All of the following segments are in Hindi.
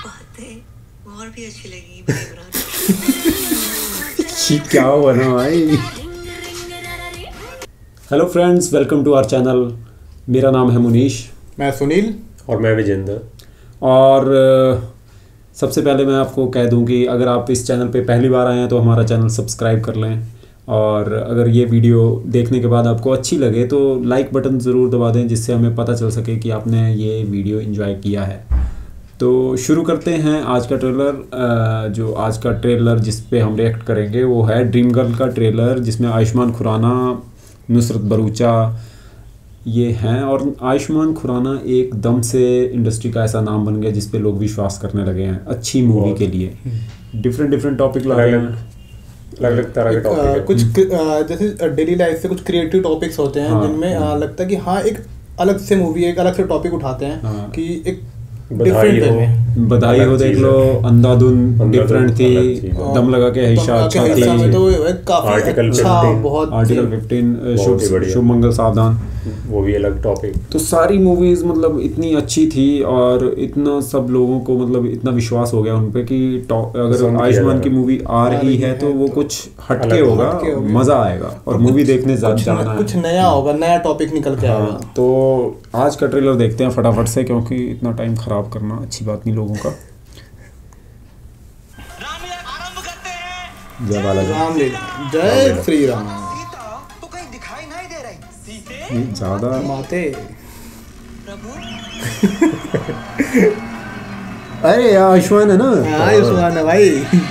बातें और भी अच्छी लगी इमरान। क्या हुआ ना भाई। Hello friends, welcome to our channel. मेरा नाम है मुनीश। मैं सुनील। और मैं विजेंद्र। और सबसे पहले मैं आपको कह दूं कि अगर आप इस चैनल पे पहली बार आए हैं तो हमारा चैनल सब्सक्राइब कर लें, और अगर ये वीडियो देखने के बाद आपको अच्छी लगे तो लाइक बटन ज़रूर दबा दें, जिससे हमें पता चल सके कि आपने ये वीडियो एंजॉय किया है। तो शुरू करते हैं आज का ट्रेलर। जो आज का ट्रेलर जिस पे हम रिएक्ट करेंगे वो है ड्रीम गर्ल का ट्रेलर, जिसमें आयुष्मान खुराना, नुसरत भरूचा ये हैं। और आयुष्मान खुराना एकदम से इंडस्ट्री का ऐसा नाम बन गया जिस पे लोग विश्वास करने लगे हैं अच्छी मूवी के लिए। डिफरेंट टॉपिक ला रहे हैं, अलग तरह के टॉपिक कुछ जैसे डेली लाइफ से कुछ क्रिएटिव टॉपिक्स होते हैं जिनमें लगता है कि हाँ एक अलग से मूवी, एक अलग से टॉपिक उठाते हैं कि एक बधाई हो देख लो, अंधाधुन डिफरेंट थी, दम लगा के हिस्सा अच्छा थी, तो काफी अच्छा, बहुत आर्टिकल 15 शुभ मंगल सावधान, वो भी अलग टॉपिक। तो सारी मूवीज मतलब इतनी अच्छी थी और इतना सब लोगों को मतलब इतना विश्वास हो गया उन पे कि अगर आयुष्मान की मूवी आ रही है तो वो कुछ हटके होगा, मजा आएगा और मूवी देखने जाना है, कुछ नया होगा, नया टॉपिक निकल के आएगा। तो आज का ट्रेलर देखते हैं फटाफट से, क्योंकि इतना टाइम खराब करना अच्छी बात नहीं लोगों का। जय बालाजी, जय श्री राम। ज्यादा माते अरे आयुष्मान है ना, आयुष्मान है भाई।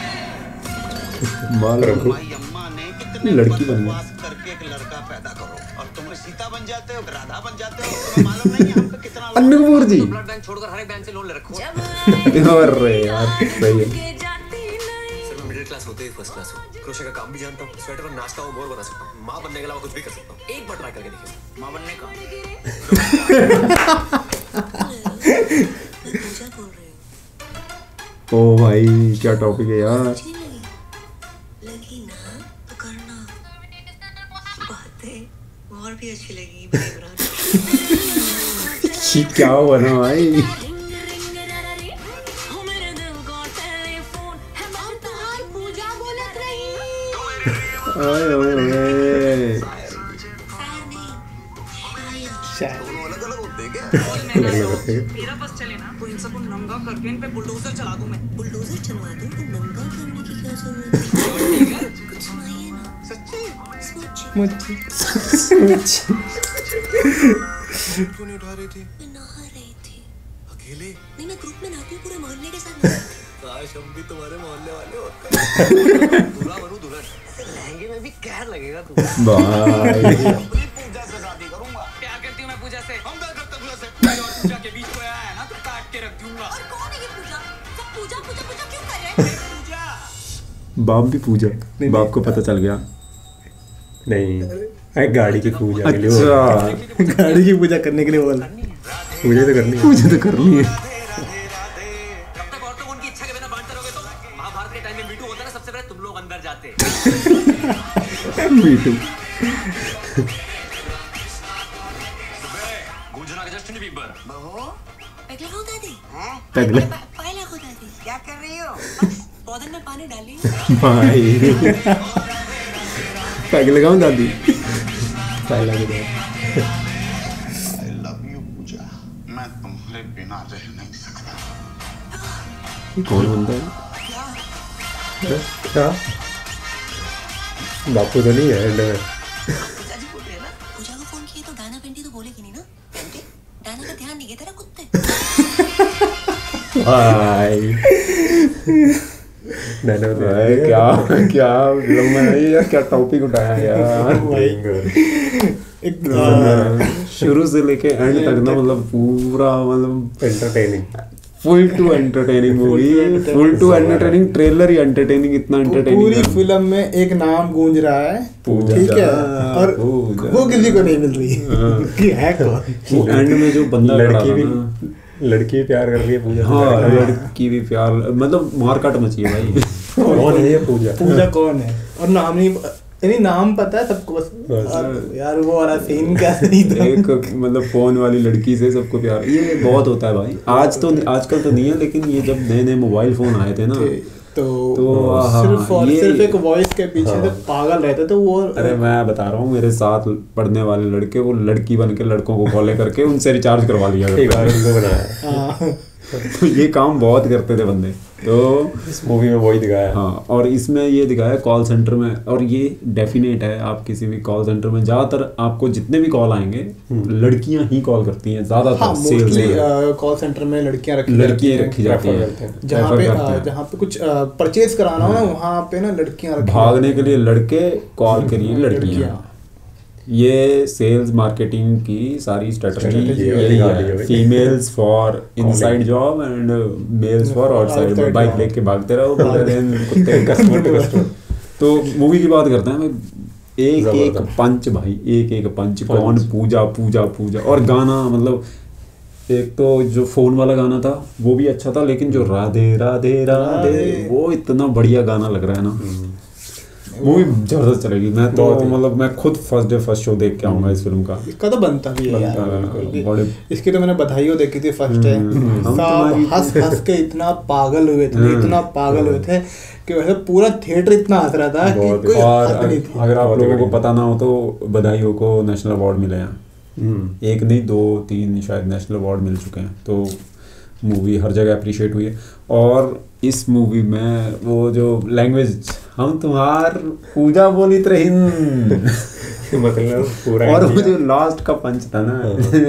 बाल रखो, लड़की बन गई करके एक लड़का पैदा करो और तुम सीता बन जाते हो, राधा बन जाते हो, तुम्हें मालूम नहीं है हमको कितना। अन्नू कपूर जी ब्लड बैंक छोड़कर हर एक बैंक से लोन ले रखो। अरे यार सही है। मिडिल क्लास होते ही फर्स्ट क्लास हो, क्रोशे का काम भी जानता हूँ, स्वेटर पर नाचता हूँ, मोर बना सकता हूँ, माँ बनने के अलावा कुछ भी कर सकता हूँ। एक बार ट्राई करके देखिए माँ बनने का। ओ भाई क्या टॉपिक है यार। लगी ना तो करना, बातें और भी अच्छी लगी इमरान। क्या हुआ ना भाई। मेरा बस चले ना तो इन सबको नंगा करके इन पे बुलडोजर चला दूं मैं। बुलडोजर चलवा दूं तो नंगा करने की क्या जरूरत है? कुछ सुनाइए ना। सच्ची क्यों नहीं उठा रही थी? मैं नहा रही थी। अकेले? नहीं, मैं ग्रुप में नहाती हूँ पूरे मोहल्ले के साथ। काश हम भी तुम्हारे मोहल्ले वाले होते। दूल्हा बनूं दुल्हन, लहंगे में भी कहर लगेगा तू। भाई पूजा से शादी करूंगा। प्यार करती हूँ मैं पूजा से। हम प्यार करते पूजा से। मैं और पूजा के बीच कोई आया है ना तो काट के रख दूंगा। और कौन है ये पूजा? सब पूजा पूजा पूजा क्यों कर रहे हैं? पूजा। बाप भी पूजा, बाप को पता चल गया। नहीं, गाड़ी की पूजा के लिए। अच्छा गाड़ी की पूजा करने के लिए बोला। पूजा तो करनी है, पूजा तो करनी है। तब तक औरतों को उनकी इच्छा के बिना बांटते रहोगे तो महाभारत के टाइम में मीटू होता है ना, सबसे पहले तुम लोग अंदर जाते। मीटू गुजरा के जस्ट नहीं बीबर। बहू पहले हो दादी। हैं? पहले हो दादी। क्या कर रही हो? पौधे में पानी डाली। भाई पैग लगाऊं दादी। पहला के बाद I love you पूजा, मैं तुम्हारे बिना रह नहीं सकता। ये कौन बंदा है? क्या बापू तो नहीं है एंड में। पूजा जी बोल रहे हैं ना, पूजा को फोन किए तो डाना पेंटी तो बोलेगी नहीं ना। पेंटी डाना का ध्यान नहीं गया तेरा कुत्ते। भाई भाई क्या लंबा है यार, क्या टॉपिक उठाया यार। शुरू से लेके एंड तक ना मतलब पूरा मतलब entertaining, full to entertaining movie, full to entertaining trailer ही एंटरटेनिंग, इतना एंटरटेनिंग। पूरी फिल्म में एक नाम गूंज रहा है पूजा, ठीक है, और वो किसी को नहीं मिल रही कि है कौन। एंड में जो बंदा लड़की भी प्यार कर रही है पूजा। हाँ लड़की भी प्यार, मतलब मारकाट मची है भाई। कौन है ये पूजा? पूजा कौन है और नाम नहीं, नहीं नाम पता है सबको बस। और यार वो वाला सीन क्या सही था। एक मतलब फोन वाली लड़की से सबको प्यार, ये बहुत होता है भाई। आजकल तो नहीं है, लेकिन ये जब नए नए मोबाइल फोन आए थे ना तो ये सिर्फ एक वॉइस के पीछे से पागल रहते थे वो। अरे मैं बता रहा हूँ, मेरे साथ पढ़ने वाले लड़के वो लड़की बन के लड़कों को कॉल करके उनसे रिचार्ज करवा लिया बनाया। तो ये काम बहुत करते थे बंदे। तो इस मूवी में वही दिखाया। हाँ, और इसमें ये दिखाया कॉल सेंटर में, और ये डेफिनेट है, आप किसी भी कॉल सेंटर में ज़्यादातर आपको जितने भी कॉल आएंगे लड़कियां ही कॉल करती हैं ज़्यादातर। हाँ, मोस्टली कॉल सेंटर में लड़कियां रखी जाती हैं। जहाँ पे कुछ परचेज कराना हो ना वहाँ पे ना लड़कियां, भागने के लिए लड़के, कॉल के लिए लड़कियां। ये सेल्स मार्केटिंग की सारी स्ट्रेटजी यही है। Females for inside job and males for outside. Bike लेके भागते रहो पूरे दिन कुत्ते कस्टमर। तो मूवी की बात करते हैं भाई, एक पंच भाई, एक पंच। कौन? पूजा पूजा पूजा। और गाना मतलब एक तो जो फोन वाला गाना था वो भी अच्छा था, लेकिन जो राधे राधे राधे वो इतना बढ़िया गाना लग रहा है ना। मूवी जबरदस्त चलेगी। मैं तो मतलब मैं खुद फर्स्ट शो देख के आऊंगा इस फिल्म का। इसका तो बनता भी है यार। इसकी तो मैंने बधाइयों देखी थी फर्स्ट टाइम। सब हंस के इतना पागल हुए थे कि वैसे पूरा थिएटर इतना हंस रहा था कि कोई हद नहीं थी। अगर आप लोगों को पता ना हो तो बधाइयों को नेशनल अवार्ड मिले हैं। एक नहीं 2-3 शायद नेशनल अवार्ड मिल चुके हैं। तो मूवी हर जगह अप्रिशिएट हुई है। और इस मूवी में वो जो लैंग्वेज, हम तुम्हार पूजा बोली तरह मतलब पूरा। और वो जो लास्ट का पंच था ना,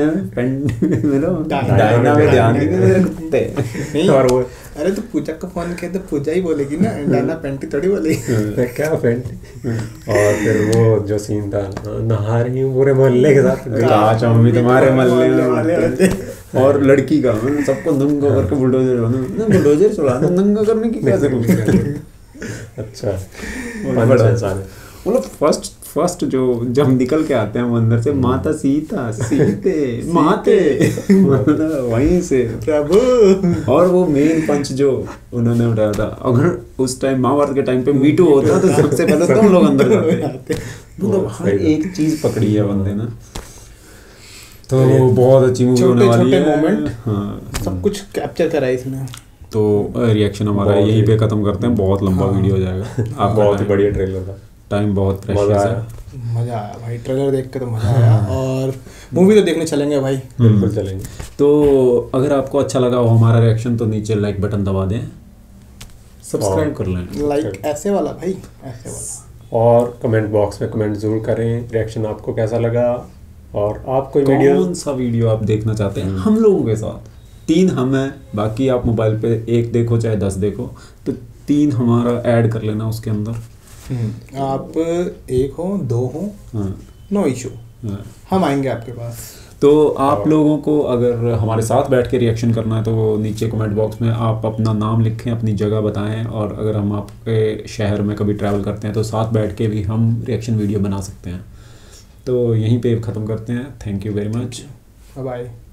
डायना में ध्यान नहीं। और वो अरे तो पूजा को फोन किया तो पूजा ही बोलेगी ना, डायना पेंटी थोड़ी बोलेगी। क्या पेंटी। और फिर वो जो सीन था, नहा रही हूँ पूरे मोहल्ले के साथ, काश हम भी तुम्हारे मोहल्ले में। और लड़की का सबको नंगा करके बुलडोजर चलाना, नंगा करने की क्या जरूरत। अच्छा, मतलब फर्स्ट जो जब निकल के आते हैं मंदिर से, माता सीता सीते माते, मतलब वहीं से प्रभु। और वो मेन पंच जो उन्होंने उठाया था, अगर उस टाइम महाभारत के टाइम पे मीटू होता तो सबसे पहले तो हम लोग अंदर जाते। मतलब हर एक चीज पकड़ी है बंदे ने। तो बहुत अच्छी मूवी होने वाली है। मोमेंट, हाँ, सब कुछ कैप्चर करा है इसमें। तो रिएक्शन हमारा यहीं पे खत्म करते हैं, बहुत लंबा वीडियो हो जाएगा। आप बहुत ही बढ़िया ट्रेलर था, टाइम बहुत प्रेशियस है। मज़ा आया भाई, ट्रेलर देख के तो मज़ा आया। और मूवी तो देखने चलेंगे भाई, बिल्कुल चलेंगे। तो अगर आपको अच्छा लगा हो हमारा रिएक्शन तो नीचे लाइक बटन दबा दें, सब्सक्राइब कर लें। लाइक ऐसे वाला भाई, ऐसे वाला। और कमेंट बॉक्स में कमेंट ज़रूर करें, रिएक्शन आपको कैसा लगा, और आप कोई कौन सा वीडियो आप देखना चाहते हैं हम लोगों के साथ। 3 हम हैं, बाकी आप मोबाइल पे 1 देखो चाहे 10 देखो, तो 3 हमारा ऐड कर लेना उसके अंदर। आप 1 हो 2 हो, नो इशू, हम आएंगे आपके पास। तो आप लोगों को अगर हमारे साथ बैठ के रिएक्शन करना है तो नीचे कमेंट बॉक्स में आप अपना नाम लिखें, अपनी जगह बताएं, और अगर हम आपके शहर में कभी ट्रैवल करते हैं तो साथ बैठ के भी हम रिएक्शन वीडियो बना सकते हैं। तो यहीं पे ख़त्म करते हैं। Thank you very much, bye.